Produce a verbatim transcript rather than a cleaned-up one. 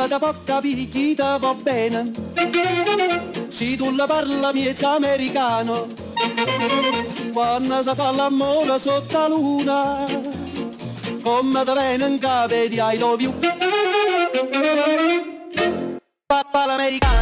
da può capire chi ti va bene. Se tu la parla miezza americano, quando si fa l'amore sotto la luna, come ti viene in capo di I love you. Papà l'americano.